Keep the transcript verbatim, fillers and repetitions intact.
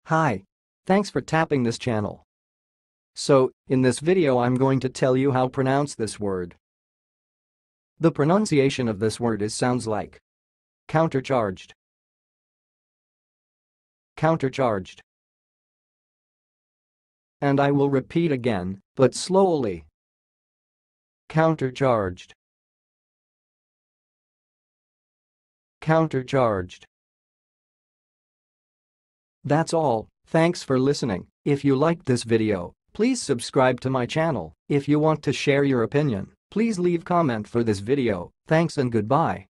Hi. Thanks for tapping this channel. So, in this video I'm going to tell you how to pronounce this word. The pronunciation of this word is sounds like countercharged, countercharged. And I will repeat again, but slowly. Countercharged, countercharged. That's all. Thanks for listening. If you liked this video, please subscribe to my channel. If you want to share your opinion, please leave comment for this video. Thanks and goodbye.